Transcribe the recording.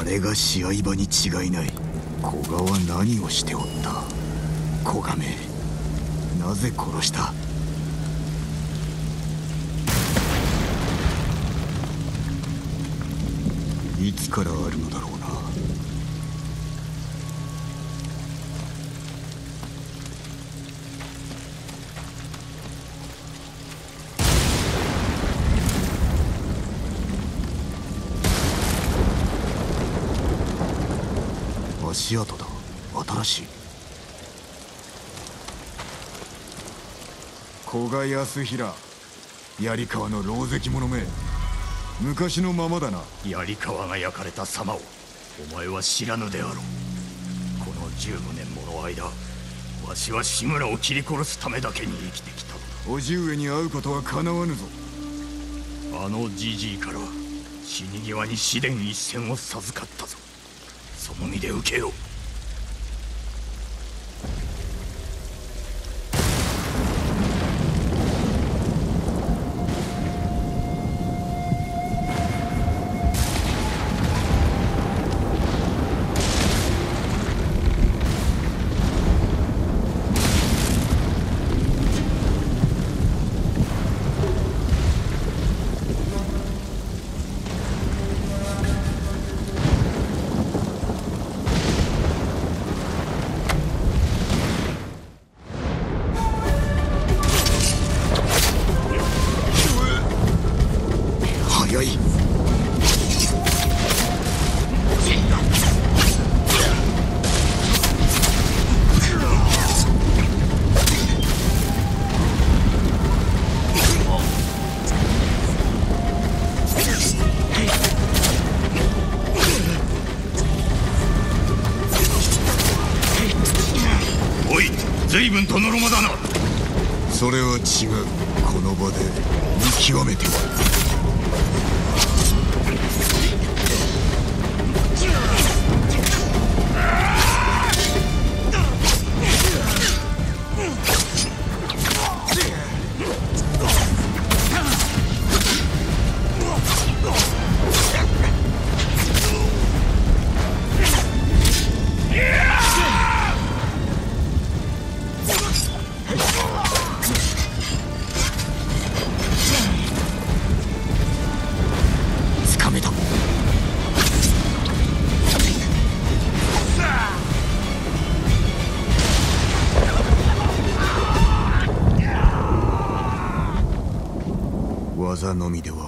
あれが試合場に違いない。古賀は何をしておった。古賀め、なぜ殺した。いつからあるのだろうな。足跡だ。新しい。古賀康平、槍川の狼藉者め。昔のままだな。 槍川が焼かれた様をお前は知らぬであろう。この15年もの間、わしは志村を切り殺すためだけに生きてきた。 叔父上に会うことはかなわぬぞ。 あのじじいから死に際に紫電一線を授かったぞ。その身で受けよう。随分とのろまだな。 それは違う。この場で見極めては。技のみでは